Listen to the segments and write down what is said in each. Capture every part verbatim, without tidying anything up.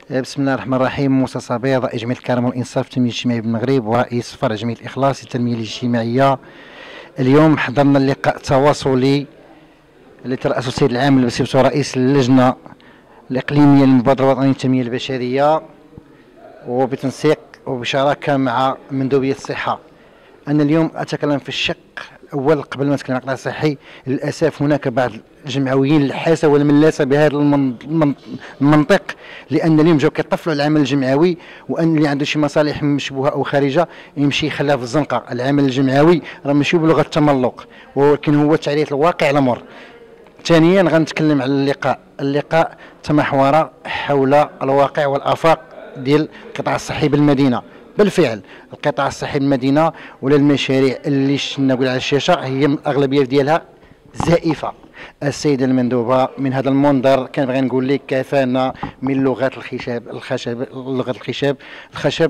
بسم الله الرحمن الرحيم. موسى صبير، رئيس جمعية الكرم والإنصاف التنمية الاجتماعية بالمغرب ورئيس فرع جمعية الإخلاص للتنمية الاجتماعية. اليوم حضرنا اللقاء التواصلي اللي ترأسه السيد العامل بصفته رئيس اللجنة الإقليمية للمبادرة الوطنية للتنمية البشرية، وبتنسيق وبشراكة مع مندوبية الصحة. أنا اليوم أتكلم في الشق الأول قبل ما نتكلم عن القطاع الصحي. للأسف هناك بعض الجمعويين الحاسة والملاسة بهذا المنطق، لأن اليوم جاو كيطفلوا على العمل الجمعوي، وأن اللي عنده شي مصالح مشبوهة أو خارجة يمشي يخليها في الزنقة. العمل الجمعوي راه ماشي بلغة التملق، ولكن هو تعرية الواقع الأمر. ثانيا غنتكلم على اللقاء. اللقاء تمحور حول الواقع والآفاق ديال القطاع الصحي بالمدينة. بالفعل القطاع الصحي بالمدينة ولا المشاريع اللي شفنا نقول على الشاشة هي الأغلبية ديالها زائفة. السيدة المندوبة من هذا المنظر كنبغي نقول لك كفانا من لغة الخشب الخشب لغة الخشب الخشب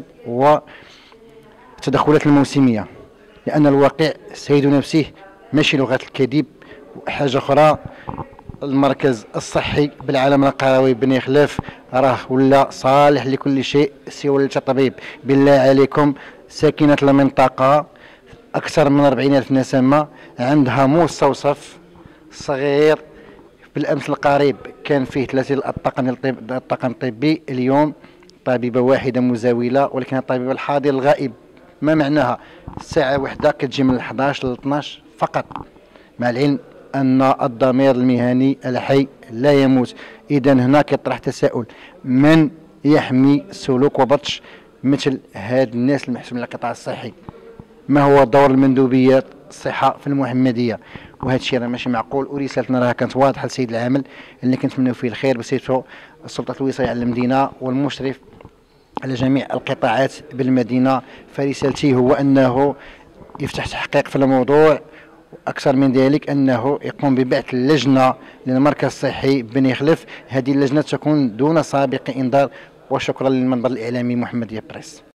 والتدخلات الموسمية، لأن الواقع سيد نفسه ماشي لغة الكذب. حاجة أخرى، المركز الصحي بالعالم القروي بني خلف راه ولا صالح لكل شيء سوى الطبيب. بالله عليكم، ساكنة المنطقة أكثر من أربعين ألف نسمة، عندها مستوصف صغير. بالأمس القريب كان فيه ثلاثين الطاقم الطاقم الطبي، اليوم طبيبة واحدة مزاولة، ولكن الطبيب الحاضر الغائب. ما معناها؟ ساعة واحدة كتجي من احداش ل اثناش فقط، مع العلم أن الضمير المهني الحي لا يموت. إذا هنا كيطرح تساؤل: من يحمي سلوك وبطش مثل هاد الناس المحسوبين على القطاع الصحي؟ ما هو دور المندوبيات الصحة في المحمدية؟ وهذا الشيء راه ماشي معقول. ورسالتنا راه كانت واضحة للسيد العامل اللي كنتمنوا فيه الخير بصفته السلطة الوصاية على المدينة والمشرف على جميع القطاعات بالمدينة. فرسالتي هو أنه يفتح تحقيق في الموضوع، أكثر من ذلك أنه يقوم ببعث اللجنة للمركز الصحي بني خلف. هذه اللجنة تكون دون سابق إنذار. وشكرا للمنبر الإعلامي محمدية بريس.